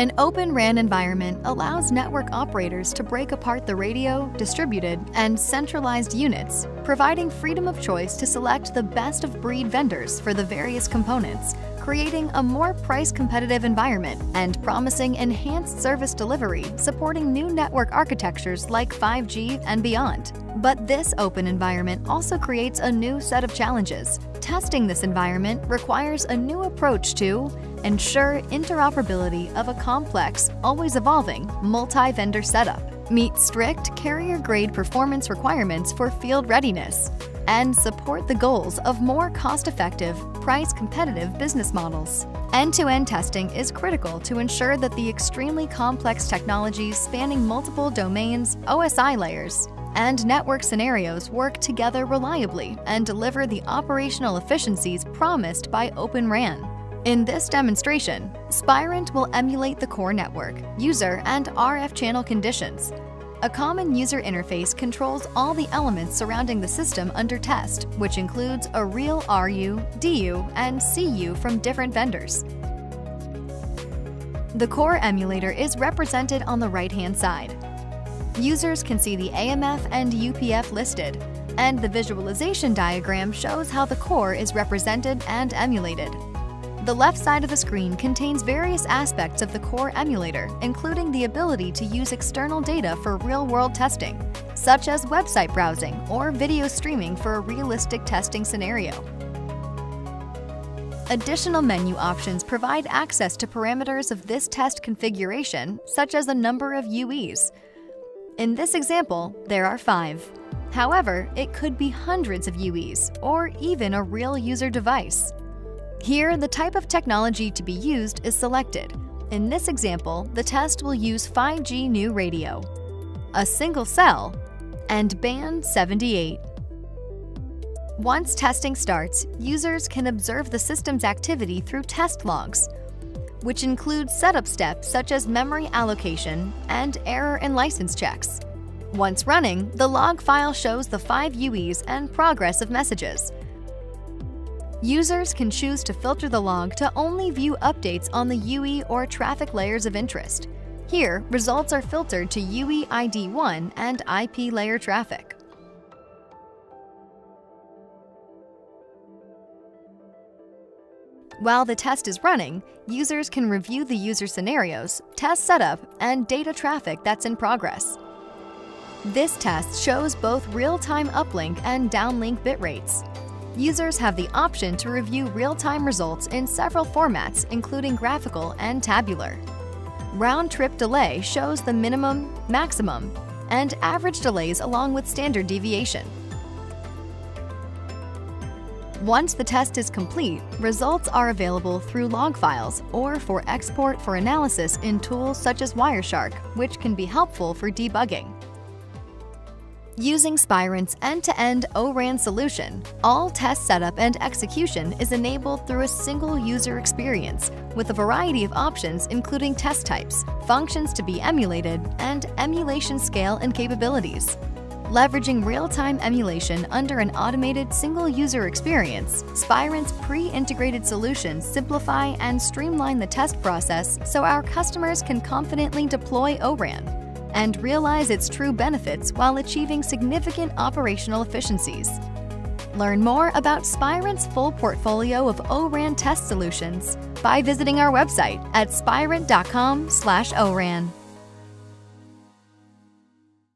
An OpenRAN environment allows network operators to break apart the radio, distributed, and centralized units, providing freedom of choice to select the best-of-breed vendors for the various components, creating a more price-competitive environment and promising enhanced service delivery supporting new network architectures like 5G and beyond. But this open environment also creates a new set of challenges. Testing this environment requires a new approach to ensure interoperability of a complex, always evolving, multi-vendor setup, meet strict carrier-grade performance requirements for field readiness, and support the goals of more cost-effective, price-competitive business models. End-to-end testing is critical to ensure that the extremely complex technologies spanning multiple domains, OSI layers, and network scenarios work together reliably and deliver the operational efficiencies promised by OpenRAN. In this demonstration, Spirent will emulate the core network, user, and RF channel conditions. A common user interface controls all the elements surrounding the system under test, which includes a real RU, DU, and CU from different vendors. The core emulator is represented on the right-hand side. Users can see the AMF and UPF listed, and the visualization diagram shows how the core is represented and emulated. The left side of the screen contains various aspects of the core emulator, including the ability to use external data for real-world testing, such as website browsing or video streaming for a realistic testing scenario. Additional menu options provide access to parameters of this test configuration, such as a number of UEs. In this example, there are 5. However, it could be hundreds of UEs, or even a real user device. Here, the type of technology to be used is selected. In this example, the test will use 5G new radio, a single cell, and band 78. Once testing starts, users can observe the system's activity through test logs, which include setup steps such as memory allocation and error and license checks. Once running, the log file shows the 5 UEs and progress of messages. Users can choose to filter the log to only view updates on the UE or traffic layers of interest. Here, results are filtered to UE ID 1 and IP layer traffic. While the test is running, users can review the user scenarios, test setup, and data traffic that's in progress. This test shows both real-time uplink and downlink bit rates. Users have the option to review real-time results in several formats, including graphical and tabular. Round-trip delay shows the minimum, maximum, and average delays along with standard deviation. Once the test is complete, results are available through log files or for export for analysis in tools such as Wireshark, which can be helpful for debugging. Using Spirent's end-to-end ORAN solution, all test setup and execution is enabled through a single user experience with a variety of options including test types, functions to be emulated, and emulation scale and capabilities. Leveraging real-time emulation under an automated single-user experience, Spirent's pre-integrated solutions simplify and streamline the test process so our customers can confidently deploy ORAN and realize its true benefits while achieving significant operational efficiencies. Learn more about Spirent's full portfolio of ORAN test solutions by visiting our website at spirent.com/ORAN.